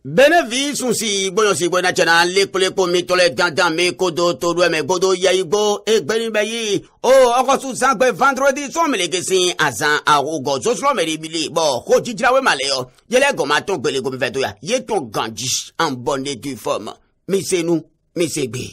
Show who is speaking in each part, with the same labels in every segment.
Speaker 1: Bénéfice si bon si bon national les mitole dandan me kodo todo me godo yaigo e gbeni bayi o oko su sangbe vendredi so me legesi azan arugo so so me libili bo ko jijirawe maleo yele go ma ton gbele go me feto ya ye ton ganji en bonne du forme mais c'est nous mais c'est bé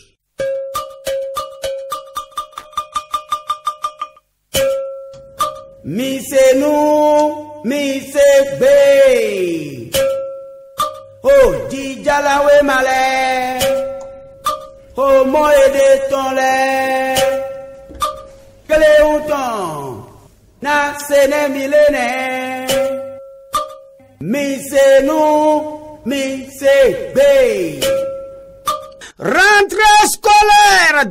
Speaker 1: mi c'est nous mi c'est bé. Oh, Djalawe malé. Oh, moi de ton lait. Que les outons. Na sene millénaire. Mi c'est nous, mi c'est bé. Rentrée scolaire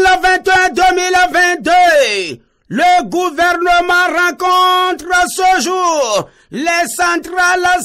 Speaker 1: 2021-2022. Le gouvernement rencontre ce jour les centrales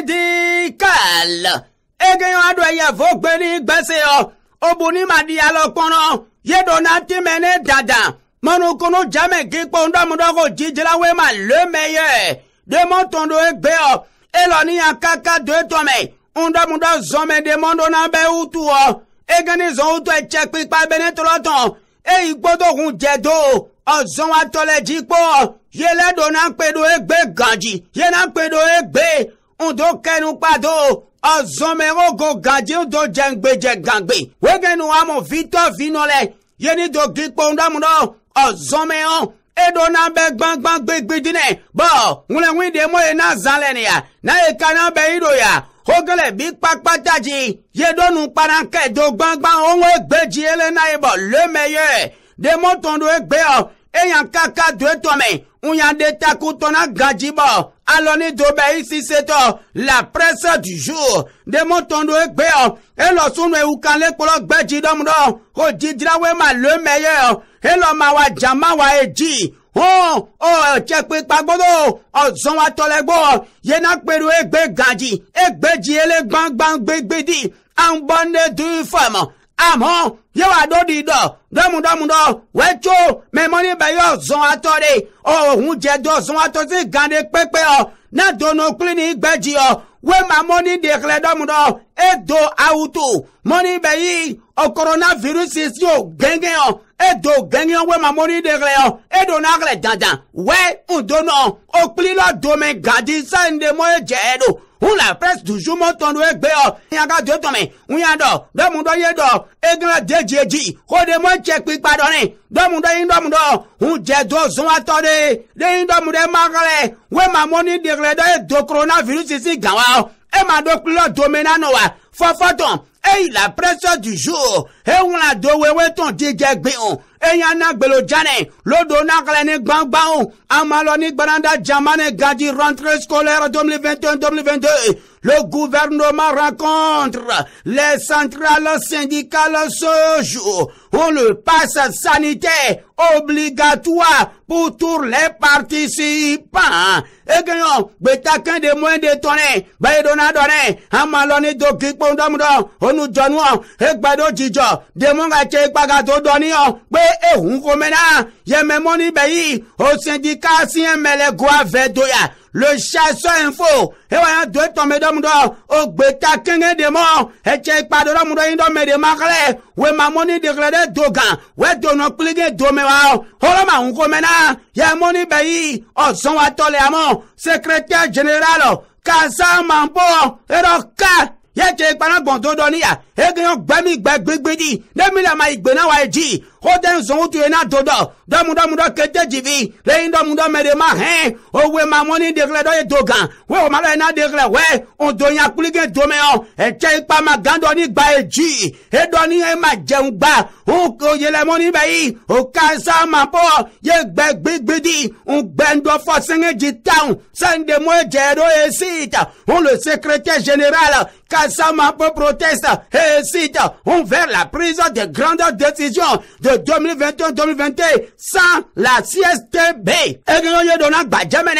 Speaker 1: syndicales. Et gagnant a doya vogbeni gbeseo. Obuni madi alokono. Ye donati mene dada. Monokono jamais giponda mudoko jijelawe ma le meilleur. De mon tondo ekbeo. Eloni a kaka de tome. Unda muda zome de mondo na be utuo. E gani zon utu e check quick pa benetoloton. E igbodo hun jedo. Ozon wa tole jikpo. Yele do nan pedo egbe ganji. Ye nan pedo egbe. Undo kenu pado. Ozon mero go ganji undo jengbe jengangbe. Wegenu amo vito vinole. Yeni do gikpo unda mundo. Ozon mero. Edo nan be bang gbe dine. Bo. Wule winde mo e na zanlene ya. Na e kanan be ido ya. Hogele big pak pataji. Ye do nou paranke do bang onwe egbe jiele na ebo. Le meilleur. De mon tondo ekbeo, e yan kaka dwe tome, ou yan de takutona gajibo, aloni dobe ici c'est la presse du jour. De mon tondo ekbeo, e lo sunwe ukale kolo gbeji domdo, ho jidrawe ma le meilleur, e lo ma wa jama wa eji. Oh, checkpe pagodo, zonwa tolegbo, ye na kperu egbe gaji, egbeji ele bang gbedi, en bonne du femme. Amon, yo adodi do, damundo, wecho, me money ba yo zon atore, hunje do zon atore gande pepe na dono clinic beji we ma money de kle damundo, e do auto, money ba yi, coronavirus is yo, genge e do genge we ma money de kle e do na kle dandan, we, dono, klilo do me gadi sa inde mo e jedo. On la presse du jour monton ekbeo. Yaga de tome. On yado. Damundo yedo. Egla dejeji. Kode mo check quick pardonne. Damundo indomundo. On jedo zon atode. De indomundo magale. We ma money de glede do coronavirus ici gawa. E ma do klo domenano wa. Fofoton. E la presse du jour. E on la do wewe ton DJ gbeon. E yana gbelo jane. Lodo naglene gbangbaon. Amaloni gbaranda jamane gadi rentrée scolaire 2021-2022. Le gouvernement rencontre les centrales syndicales ce jour. On le passe sanitaire obligatoire pour tous les participants. Et gagnons, betakin de moins de tonnes, baïdona donné, amaloni do kikpondamudo, on nous donne, et bado jijo, de mon gâché bagato donnion, be et hunkomena, yememoni bayi, au syndicat si un mele guave doya. Le chasseur info, et voilà deux tombés d'homme au bêta kenge de mort, et check pas de l'homme d'homme de marlé, ouais ma monnaie de glade dogan, ouais dono plié domewao, holama unkomena, ya moni bayi, oh son atole amon, secrétaire général, Kasa Mambo, et roka, ya check pas bon dodonia, et gagnons bami gbedi, demila ma igbena wa eji, Hoden zon tu ena dodo, damundo kete jivi, le indomundo medema hen, we ma money de gledo e dogan, we o malo ena de gle we, on donya kulige domeo, e cheik pa ma gandoni gba eji, e doni e ma jengba, on ko yele money bayi, o Kasa Mambo, ye gbedi, on bendo forcing ji town, sende mo jero e sita, on le secrétaire général, Kasa Mambo proteste, et cite, on vers la prise de grandes décisions, de 2021-2022 sans la CSTB. Et que nous donnons pas jamais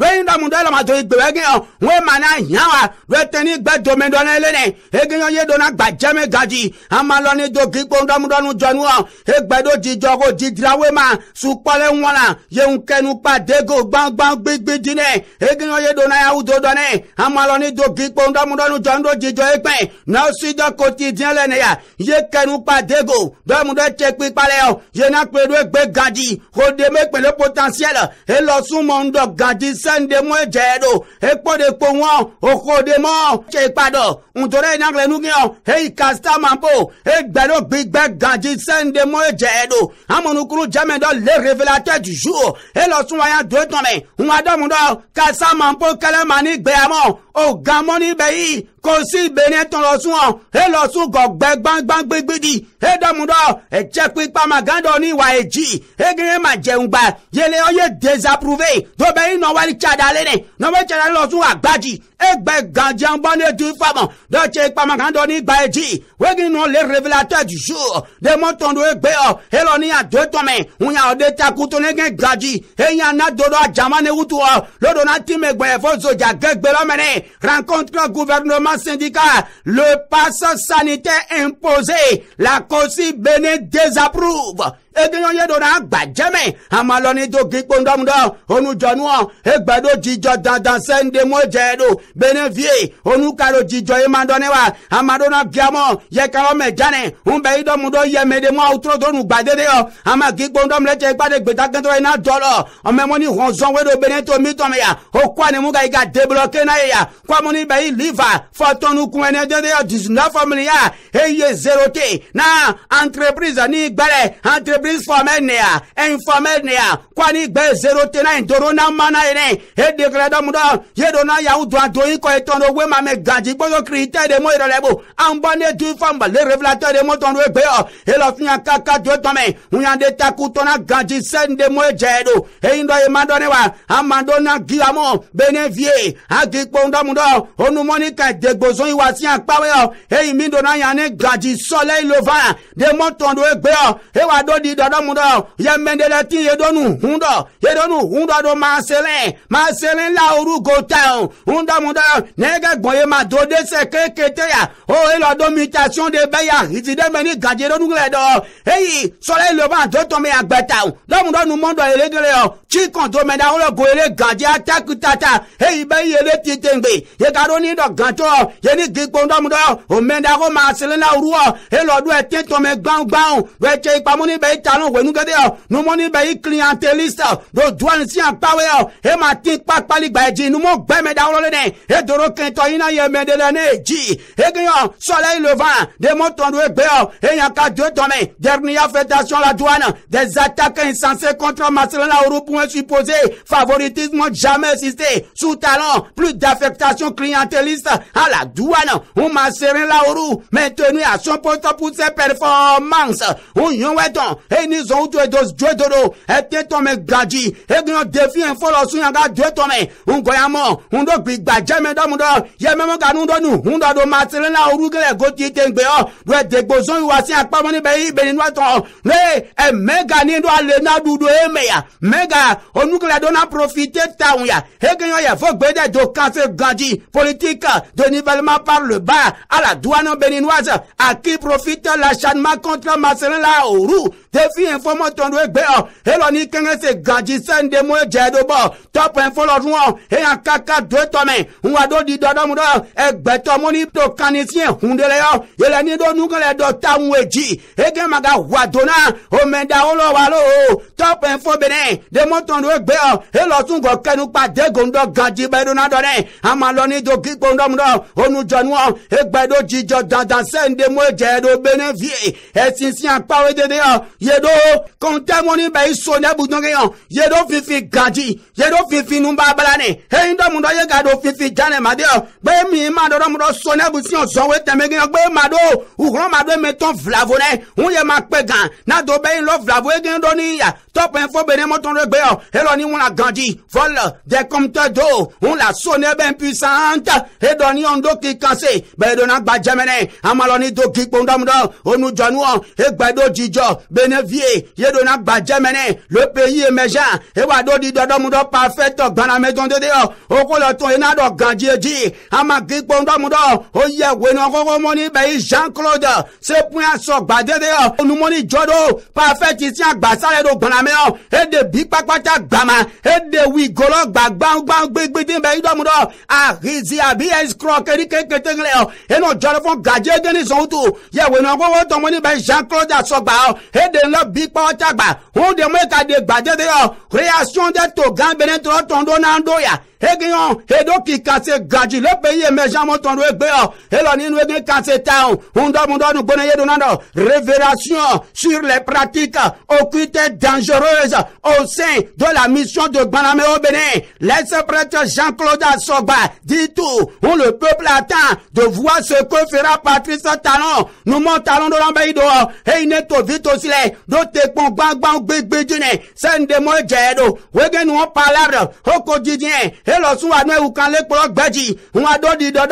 Speaker 1: we ndo mundo la ma do igbe we gen we mana yan wa we teni gbe do me do na ele ne e gen ye do na gba jeme gaji amalo ni do ki po ndo mundo nu jonu e gbe do jijo ko jidra we ma su pole won la ye un kenu pa dego gbangban gbigbi dine e gen ye do na ya u do do ne amalo ni do ki po ndo mundo nu jonu do jijo e pe na si do quotidien le ne ya ye kenu pa dego do mundo che pi pale o ye na pe do gbe gaji o de me pe le potentiel e lo sun mo ndo gaji sende mo jedo e po de po won o ko de mo che pado ntore na gbe nu gian e casta mampo e gbe do gbigbe gaji sende mo jedo amonukuru jamedo le révélateur du jour e lo sun wa ya do ton me un ado mundo kasa mampo kele mani gbe amo o gamoni be yi kò sí ìbẹ̀rẹ̀ tán lọ sún ọ ẹ lọ sún gọ̀gbẹ́ gbangban gbégbédì ẹ dọ́múdọ́ ẹ jẹ́ pípa màgádọ́ ní ìwà èjì ẹ gẹ́gẹ́ máa jẹun gbà yẹlẹ ọyẹ désapprouvé tó bẹ yín náà wálé tíada lẹ́nẹ̀ náà wọ́n tíada lọ sún àgbájì ẹ gbẹ gànjẹ́ ń bọ́ ní ètò ìfàmọ̀ dọ́ọ̀tsẹ̀ pípa màgádọ́ ní ìgbà èjì wẹ́gì náà lé révélateur du jour de mọ́tòndó ẹgbẹ́ ọ ẹ lọ ní àdó tọ́mẹ̀ ń yà ọdẹ takuto ní gẹ́ gàjì ẹ yàn ná dodo àjàmá ní wútu ọ lọ́dọ̀ náà tí mẹ́gbẹ́ fọ́ sojà gẹ́gbẹ́ lọ́mẹ́rẹ́ rencontre gouvernement syndicat, le pass sanitaire imposé, la COSI Bénin désapprouve. Egenyo ye do na gbajeme amaloni do gipo ndomdo onu jonu egbado jijo dandan sende mo jedo benevie onu karo jijo e mandone wa amado na biamo ye karo mejane unbe ido mudo ye mede mo outro do nu gbadede o ama gipo ndom leche gbade gbeta kento ina dolo o memoni honzon we do benen to mi to me ya o kwa ne mu ga iga débloquer na ya kwa moni be liver fotonu ku ene de 19 family ya eye zerote na entreprise ni gbare entreprise formel nea informel nea kwani gbe 039 doro na mana ene e declare mudo ye do na ya udu adoyin ko eton we ma me gaji gbodo critère de mo irelebo ambone du famba le révélateur de mo ton we gbe o e lo fian kaka do to me uyan de takuto na gaji sende mo jedo e indo e mandone wa amando na giamo benevie agi pondo mudo onu monika de gbozon iwa si anpawe o e mi do na yan ne gaji soleil levant de mo ton we gbe o e wa do di dodo mundo ye mendele ti ye donu hundo do maselen la orugo town hundo mundo nega gboye ma do de se kekete ya o e lo do mutation de beya itide meni gaje do ngle do eyi soleil levant do to me agbeta o do mundo nu mondo elegele o chi kon do me da o go ele gaje attack tata eyi be yele titengbe ye ka do ni do ganto ye ni gipo ndo mundo o menda ko maselen la oruo e lo do etin to me gbangban we che ipamo ni be talon we nu gede o nu mo ni be clientéliste do douane si en pawe o e ma tin pa pali gba eji nu mo gbe me da o le ne e doro kento ina ye me de le ne ji e gyan soleil levant de mo ton do gbe o e yan ka deux to me dernière affectation la douane des attaques insensées contre Marcelin Laourou pour un supposé favoritisme jamais assisté sous talent plus d'affectation clientéliste à la douane on Marcelin Laourou maintenu à son poste pour ses performances on yon weton e ni zon to dos jododo e te to me gaji e gyan défi info lo sun yan ga deux to me on goyamo on do gbigba jeme do mundo ye memo ga nu do nu on do Marcelin Laourou gele go ti te ngbe o do de gbozon iwa si apa mo ni be yi be ni waton le e mega ni do ale na dudu e meya mega onukle do na profiter taun ya e gyan ye fo gbede do cancer gaji politique de nivellement par le bas à la douane béninoise à qui profite l'acharnement contre Marcelin Laourou défi info mo ton do gbe o e lo ni kenge se gaji sende mo jedo bo top info lo run e an kaka do to me un ado di dodo mu do e gbe to mo ni to kanisien hundele yo yele ni do nukle do taun eji e gen maga wadona o menda o lo wa lo top info bene de mo ton do gbe o e lo tun go kenu pa de gondo gaji be do na do ne ama lo ni do ki gondo mu do onu jonu o e gbe do jijo dandan sende mo jedo bene vie e sinsin apawe de o yedo konte moni be so ne budon yan yedo fifi gaji yedo fifi nu babala ne e ndo mu do ye ga do fifi jane ma de o be mi ma do mu do so ne bu si on so we teme gan gbe ma do ugron ma do meton vlavone un ye ma pe gan na do be lo vlavo e gan do ni ya top info bene mo ton regbe o e lo ni won la ganji vol des compteurs d'eau on la sonne ben puissante e do ni on do ki kanse be do na gba jemene amalo ni do ki pondam do onu jonu o e gba do jijo be Bénévier, Yedona Badjamene, le pays émergent, et Wadodi Dodomudo parfait, dans la maison de Dieu, au coloton et nado Gandieji, Amagik Bondomudo, Oye, Wenoro Moni, Bay Jean-Claude, c'est point à so Badé, nous moni Jodo, parfait ici à Bassaledo, Banameo, et de Big Pakwata Gama, et de Wigolo, Bagbang, Big Bidin, Baydomudo, à Rizi, à B.S. Croquerie, et nos Jolofon Gadje, Denis Outou, ya Wenoro, Tomoni, Bay Jean-Claude, à Sogba, et de la Big Pakwata, on demande à des Badé, réaction de Togan, Benetro, Tondonando, ya. Egion, Edo qui casse Gadji, le pays émergent montondo Ebeo, Eloni nous casse town, on doit nous bonner donando, révélation sur les pratiques occultes dangereuses au sein de la mission de Baname au Bénin. L'ex-prêtre Jean-Claude Asogba dit tout, où le peuple attend de voir ce que fera Patrice Talon. Nous montons de l'ambaïdo, et il n'est pas vite aussi les, d'autres pont bang bang big bidune, c'est un démon jedo, wegen nous on parle au quotidien. Hello, so I know who can let block Baji. Who I don't do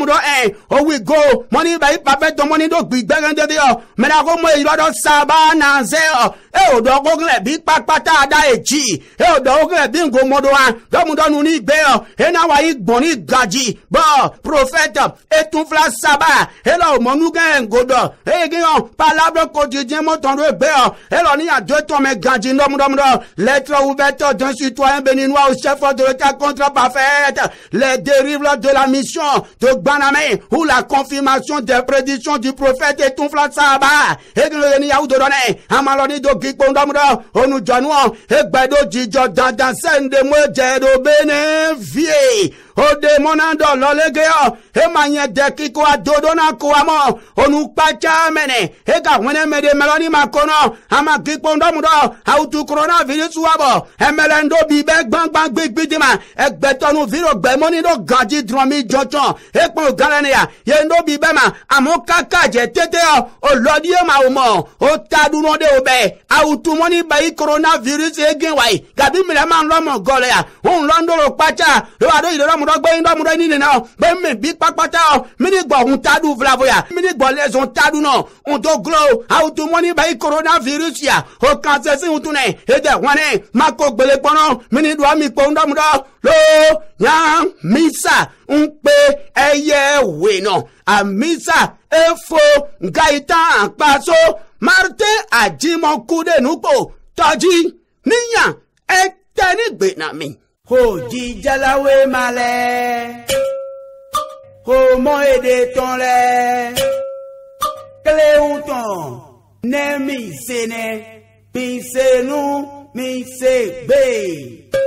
Speaker 1: oh, we go. Money by perfect money don't be better than the other. Men I go more, you don't sabana and say, oh, don't go big pack pata da G. Oh, don't go bingo modoan. Don't need bear. And now I eat bonny gaji. But, prophet, et tout flash saba. Hello, Monugan, go do. Hey, Gion, palabre quotidien, monton de bear. Hello, ni a deux tomes gaji, no, lettre ouverte d'un citoyen béninois au chef de l'État contre parfaite, les dérives de la mission de Baname ou la confirmation des prédictions du prophète et tout flat saba et que le yaou de donner à maloni de Gikondamdo on nous donne et Bedo Dijo dans scène de moi de Bénévier o demonando l'olegeo e manye de kiko adodona kuamo o nous pacha mene e ga wene me de meloni makono ama Gikondamdo auto coronavirus wabo e melendo bibe bang bang big bidima e betonu viro bemoni do gaji dromi joton e pon galania yendo bibema amoka kaje tete o lodie ma omo o taduno de obe auto moni bayi coronavirus e genwai gabi mele man lo mo golia on londo lo pacha lo ado ile lo mo do gbe ndo mo do ni na be me bi papata mini gbo hun tadu vlavoya mini gbo les on tadu no on do glow auto moni bayi coronavirus ya o kanse si utune e de wane mako gbele pono mini do mi po ndo mo do lo yan misa unpe eye we no a misa efo gaita paso marte ajimo kude nupo toji niyan eteni gbe na mi ho jijalawe male ho mo ede ton le Cléouton ne mi sene mi se nu mi se be